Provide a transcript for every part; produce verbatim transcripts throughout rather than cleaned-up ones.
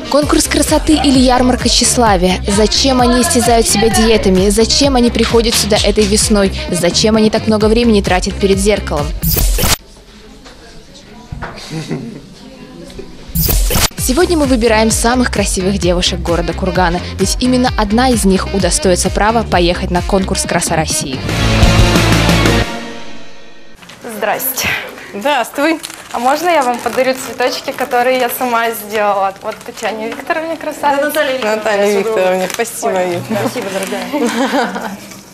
Конкурс красоты или ярмарка тщеславия? Зачем они истязают себя диетами? Зачем они приходят сюда этой весной? Зачем они так много времени тратят перед зеркалом? Сегодня мы выбираем самых красивых девушек города Кургана, ведь именно одна из них удостоится права поехать на конкурс «Краса России». Здрасте. Здравствуй. А можно я вам подарю цветочки, которые я сама сделала? Вот Татьяне Викторовне, красавица. Да, Наталья Викторовна. Наталья Викторовна, спасибо, Юля. Спасибо, дорогая.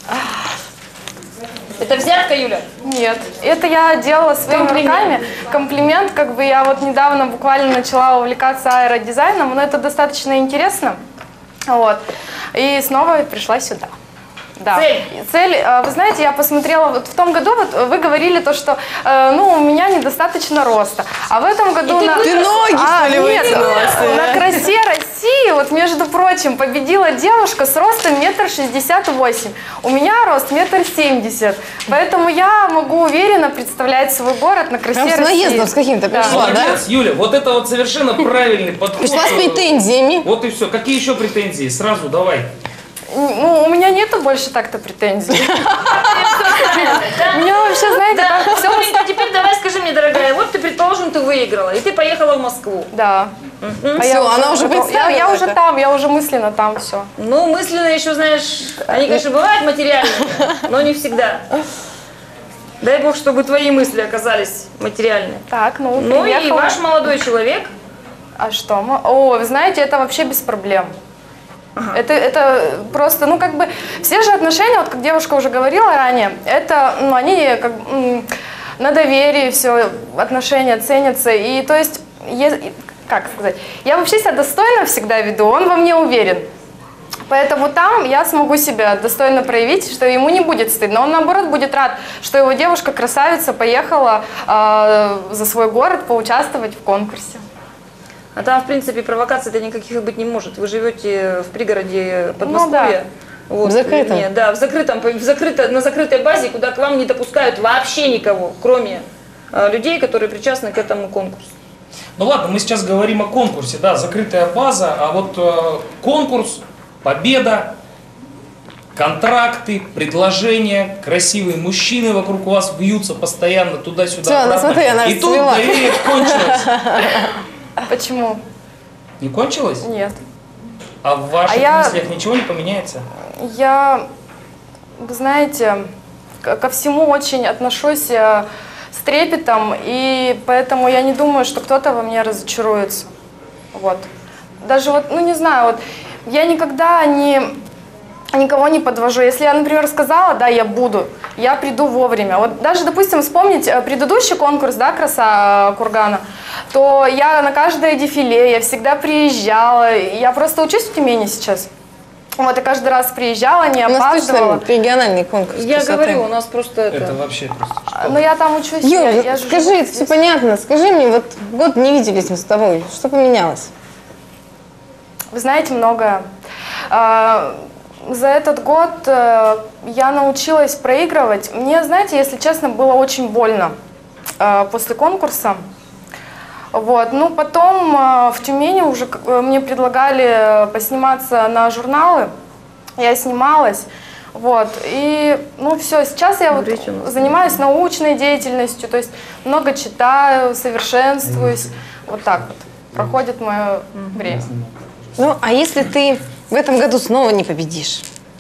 Это взятка, Юля? Нет, это я делала своими руками. Комплимент, как бы я вот недавно буквально начала увлекаться аэродизайном, но это достаточно интересно. Вот. И снова пришла сюда. Да. Цель? Цель, вы знаете, я посмотрела, вот в том году вот вы говорили то, что ну, у меня недостаточно роста. А в этом году... И на... ты, ты ноги, а, что ли, нет, вытянула? на «Красе России», вот между прочим, победила девушка с ростом метр шестьдесят восемь. У меня рост метр семьдесят. Поэтому я могу уверенно представлять свой город на «Красе Прям с России. наездом с каким-то пришла, да? Молодец, Юля, вот это вот совершенно правильный подход. Пришла с претензиями. Вот и все. Какие еще претензии? Сразу давай. Ну, у меня нету больше так-то претензий. Меня вообще, знаете, как все... А теперь давай скажи мне, дорогая, вот ты, предположим, ты выиграла, и ты поехала в Москву. Да. Все, она уже представила Я уже это. там, я уже мысленно там, все. Ну, мысленно еще, знаешь, они, конечно, бывают материальные, но не всегда. Дай бог, чтобы твои мысли оказались материальны. Так, ну, Ну и приехала. ваш молодой человек. А что? мы- О, вы знаете, это вообще без проблем. Это, это просто, ну, как бы, все же отношения, вот как девушка уже говорила ранее, это, ну, они как бы, м, на доверии все, отношения ценятся, и, то есть, е- как сказать, я вообще себя достойно всегда веду, он во мне уверен. Поэтому там я смогу себя достойно проявить, что ему не будет стыдно. Он, наоборот, будет рад, что его девушка-красавица поехала э, за свой город поучаствовать в конкурсе. А там, в принципе, провокаций-то никаких быть не может. Вы живете в пригороде Ну Подмосковья. Вот, В закрытом? вернее, да, в закрытом, в закрыто, на закрытой базе, куда к вам не допускают вообще никого, кроме э, людей, которые причастны к этому конкурсу. Ну ладно, мы сейчас говорим о конкурсе, да, закрытая база, а вот э, конкурс, победа, контракты, предложения, красивые мужчины вокруг вас вьются постоянно Всё, туда-сюда, она, обратно. смотри, она И тут расцвела. доверие кончилось. Почему? Не кончилось? Нет. А в ваших А я- мыслях ничего не поменяется? Я, вы знаете, к- ко всему очень отношусь э, с трепетом, и поэтому я не думаю, что кто-то во мне разочаруется. Вот. Даже вот, ну не знаю, вот я никогда не, никого не подвожу. Если я, например, сказала, да, я буду, я приду вовремя. Вот даже, допустим, вспомнить э, предыдущий конкурс, да, «Краса э, Кургана», то я на каждое дефиле, я всегда приезжала. Я просто учусь в Тюмени сейчас. Вот, и каждый раз приезжала, не У нас опаздывала. точно региональный конкурс Я красоты. говорю, у нас просто это... Это вообще просто... Но я там учусь. Юля, я, я же скажи, живу это все здесь. понятно. Скажи мне, вот год не виделись мы с тобой. Что поменялось? Вы знаете, многое. А, За этот год э, я научилась проигрывать. Мне, знаете, если честно, было очень больно э, после конкурса. Вот. Ну, потом э, в Тюмени уже как бы мне предлагали посниматься на журналы. Я снималась. Вот. И, ну, все, сейчас я вот занимаюсь научной деятельностью, то есть много читаю, совершенствуюсь. Вот так вот проходит мое время. Ну, а если ты в этом году снова не победишь?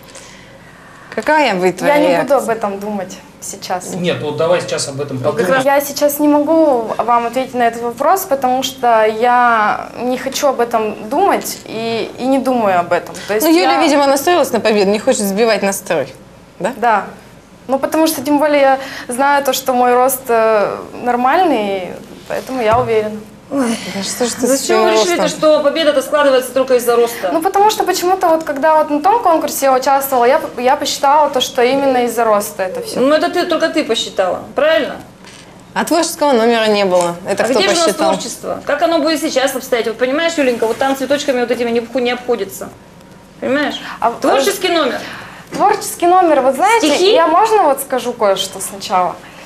Какая будет твоя Я не реакция? буду об этом думать сейчас. Нет, вот давай сейчас об этом подумаем. Я сейчас не могу вам ответить на этот вопрос, потому что я не хочу об этом думать и, и не думаю об этом. То есть Ну, Юля, я- видимо, настроилась на победу, не хочет сбивать настрой. Да? Да. Ну, потому что, тем более, я знаю то, что мой рост э, нормальный, поэтому я уверена. Да что ж ты с Зачем своим вы решили, ростом? что победа-то складывается только из-за роста? Ну, потому что почему-то вот когда вот на том конкурсе я участвовала, я, я посчитала то, что именно из-за роста это все. Ну, это ты, только ты посчитала, правильно? А творческого номера не было. Это А кто где же у нас посчитал? творчество? Как оно будет сейчас обстоять? Вот понимаешь, Юленька, вот там цветочками вот этими не, обху- не обходится. Понимаешь? А- Творческий номер. Творческий номер, вот знаете, Стихи? я можно вот скажу кое-что сначала?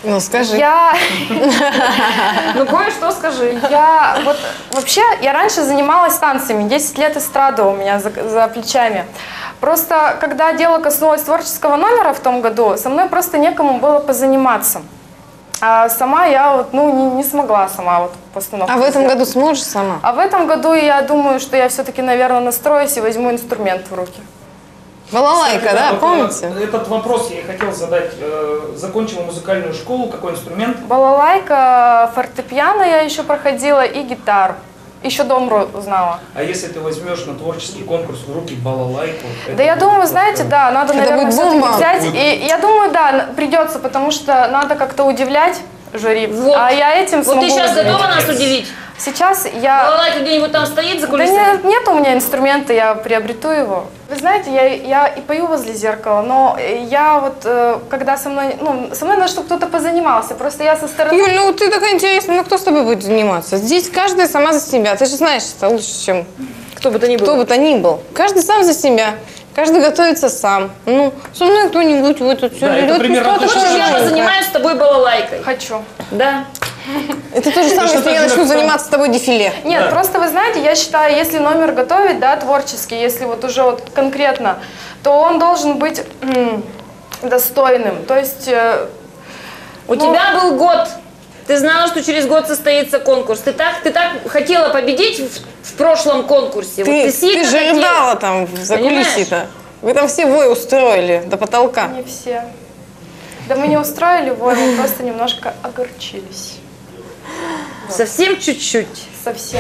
Ну, скажи. Я, Ну, кое-что скажи. я вот вообще, я раньше занималась танцами, десять лет эстрады у меня за, за плечами. Просто, когда дело коснулось творческого номера в том году, со мной просто некому было позаниматься. А сама я вот, ну, не, не смогла сама вот постановку А в этом сделать. году сможешь сама? А в этом году я думаю, что я все-таки, наверное, настроюсь и возьму инструмент в руки. Балалайка, да, Вот, помните? э, Этот вопрос я и хотел задать. Э, Закончила музыкальную школу, какой инструмент? Балалайка, фортепиано я еще проходила и гитару. Еще домру знала. А если ты возьмешь на творческий конкурс в руки балалайку? Да это я будет думаю, вот знаете, прям- да, надо, Это наверное, будет все-таки бомба. взять. Будет. И я думаю, да, н- придется, потому что надо как-то удивлять жюри. Вот. А я этим Вот смогу ты сейчас удивить. готова нас удивить? Сейчас я... Балалайка где-нибудь там стоит за Да кулисами? нет, нет у меня инструмента, я приобрету его. Вы знаете, я, я и пою возле зеркала, но я вот, э, когда со мной, ну, со мной надо, чтобы кто-то позанимался, просто я со стороны... Юль, ну ты такая интересная, ну кто с тобой будет заниматься? Здесь каждая сама за себя. Ты же знаешь это лучше, чем Кто бы то ни был. кто бы то ни был. Каждый сам за себя. Каждый готовится сам. Ну, со мной кто-нибудь вот это все Да, это берет. примерно ну, то, кто-то что Хочешь, я живет. позанимаюсь с тобой балалайкой? Хочу. Да. Это то же самое, что если я так же, начну как заниматься с тобой дефиле. Нет, Да. просто вы знаете, я считаю, если номер готовить, да, творческий, если вот уже вот конкретно, то он должен быть м, достойным. То есть... э, У ну, тебя был год. Ты знала, что через год состоится конкурс. Ты так, ты так хотела победить в, в прошлом конкурсе. Ты, вот ты ты сильно же хотела. рыдала там за Понимаешь? кулисами-то. Вы там все вой устроили до потолка. Не все. Да мы не устроили вой, мы просто немножко огорчились. Совсем чуть-чуть. Совсем.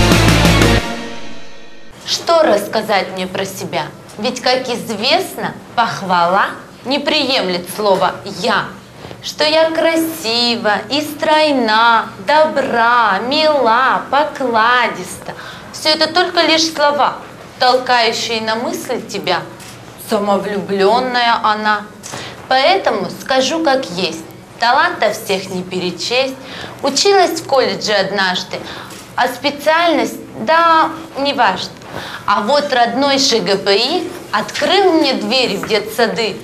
Что рассказать мне про себя? Ведь, как известно, похвала не приемлет слово «я». Что я красива и стройна, добра, мила, покладиста. Все это только лишь слова, толкающие на мысль тебя. Самовлюбленная она. Поэтому скажу как есть. Талантов всех не перечесть. Училась в колледже однажды, а специальность, да, не важно. А вот родной ШГПИ открыл мне двери в детсады.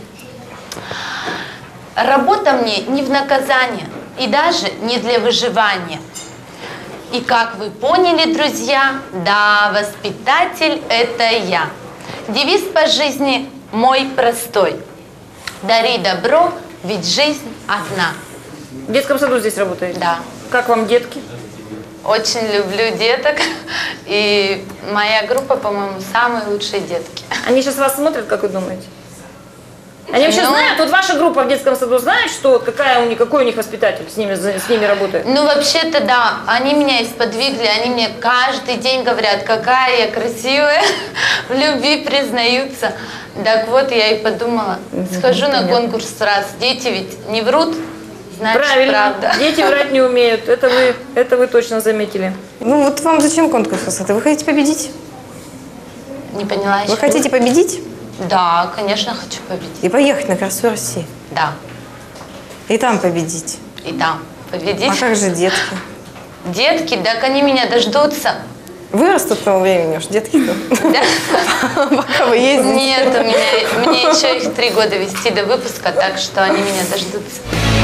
Работа мне не в наказание и даже не для выживания. И как вы поняли, друзья, да, воспитатель – это я. Девиз по жизни мой простой. Дари добро, ведь жизнь одна. В детском саду здесь работаете? Да. Как вам детки? Очень люблю деток. И моя группа, по-моему, самые лучшие детки. Они сейчас вас смотрят, как вы думаете? Они вообще Ну. знают, вот ваша группа в детском саду знает, что какая у них, какой у них воспитатель с ними, с ними работает? Ну, вообще-то, да, они меня исподвигли, они мне каждый день говорят, какая я красивая, в любви признаются. Так вот, я и подумала, схожу на конкурс раз. Дети ведь не врут, значит, Правильно. правда. Дети врать не умеют. Это вы, это вы точно заметили. Ну вот вам зачем конкурс красоты? Вы хотите победить? Не поняла еще. Вы хотите победить? Да, конечно, хочу победить. И поехать на красоту России. Да, И там победить. и там победить. А как же детки? Детки, так они меня дождутся. Вырастут к тому времени уж детки-то. Да? Пока вы ездите. Нет, у меня, мне еще их три года вести до выпуска, так что они меня дождутся.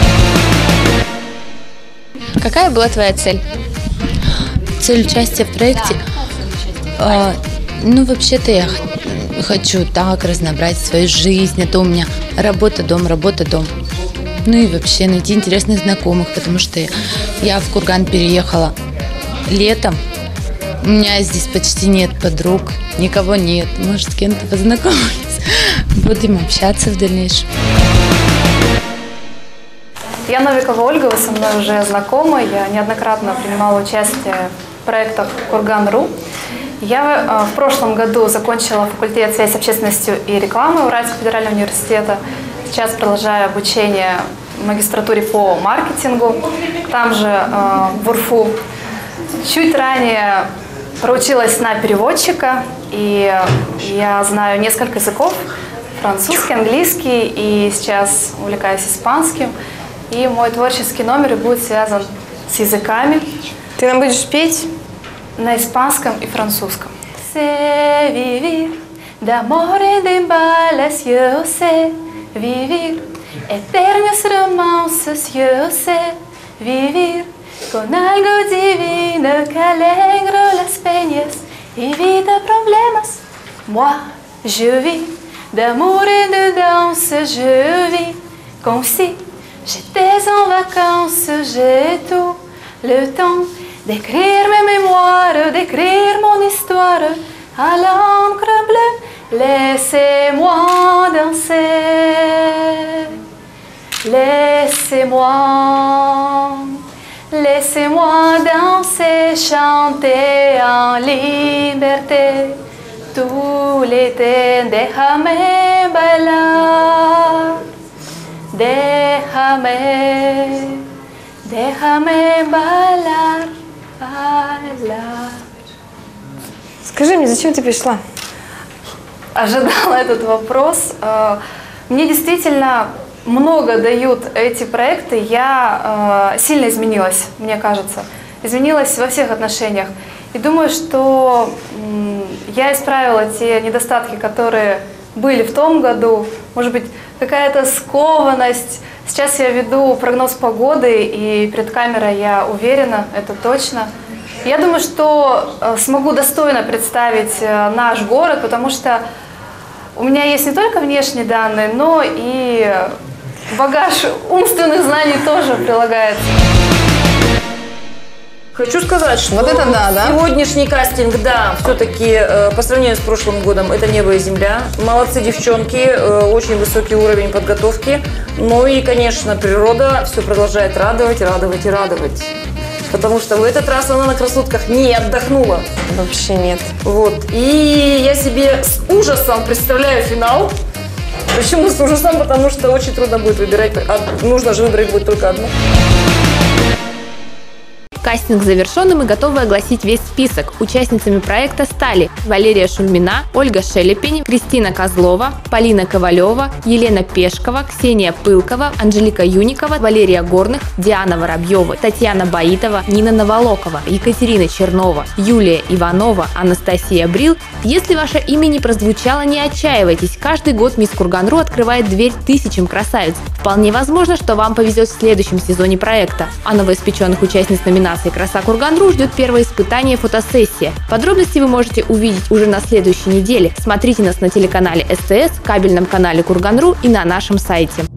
Какая была твоя цель? Цель участия в проекте? А, ну, вообще-то я х- хочу так разнообразить свою жизнь. Это у меня работа, дом, работа, дом. Ну и вообще найти интересных знакомых, потому что я в Курган переехала летом. У меня здесь почти нет подруг, никого нет. Может, с кем-то познакомиться. Будем общаться в дальнейшем. Я Новикова Ольга, вы со мной уже знакомы. Я неоднократно принимала участие в проектах Курган.ру. Я э, в прошлом году закончила факультет связи с общественностью и рекламы Уральского федерального университета. Сейчас продолжаю обучение в магистратуре по маркетингу. Там же э, в УРФУ. Чуть ранее проучилась на переводчика, и я знаю несколько языков. Французский, английский, и сейчас увлекаюсь испанским. И мой творческий номер будет связан с языками Ты нам будешь петь? на испанском и французском. C'est vivir, d'amore de balas, yo sé vivir, Eternos romances, yo sé vivir con algo divino que alegra las peñas, evita problemas. Moi, je vis d'amour et de danse, je vis comme si j'étais en vacances, j'ai tout le temps d'écrire mes mémoires, d'écrire mon histoire à l'encre bleue. Laissez-moi danser, laissez-moi, laissez-moi danser, chanter en liberté. Tout l'été, déjame bailar, déjame, déjame bailar, bailar. Скажи мне, зачем ты пришла? Ожидала этот вопрос. Мне действительно много дают эти проекты. Я сильно изменилась, мне кажется. Изменилась во всех отношениях. И думаю, что я исправила те недостатки, которые были в том году. Может быть, какая-то скованность. Сейчас я веду прогноз погоды, и перед камерой я уверена, это точно. Я думаю, что смогу достойно представить наш город, потому что у меня есть не только внешние данные, но и багаж умственных знаний тоже прилагается. Хочу сказать, что Вот это да, да? сегодняшний кастинг, да, все-таки э, по сравнению с прошлым годом это небо и земля. Молодцы девчонки, э, очень высокий уровень подготовки. Ну и, конечно, природа все продолжает радовать, радовать и радовать. Потому что в этот раз она на красотках не отдохнула. Вообще нет. Вот. И я себе с ужасом представляю финал. Почему с ужасом? Потому что очень трудно будет выбирать. Нужно же выбрать будет только одну. Кастинг завершен, и мы готовы огласить весь список. Участницами проекта стали Валерия Шульмина, Ольга Шелепень, Кристина Козлова, Полина Ковалева, Елена Пешкова, Ксения Пылкова, Анжелика Юникова, Валерия Горных, Диана Воробьева, Татьяна Баитова, Нина Наволокова, Екатерина Чернова, Юлия Иванова, Анастасия Брил. Если ваше имя не прозвучало, не отчаивайтесь. Каждый год Мисс Курган.ру открывает дверь тысячам красавиц. Вполне возможно, что вам повезет в следующем сезоне проекта. А новоиспеченных участниц номинации «Краса Курган.ру» ждет первое испытание фотосессия. Подробности вы можете увидеть уже на следующей неделе. Смотрите нас на телеканале СТС, кабельном канале Курган.ру и на нашем сайте.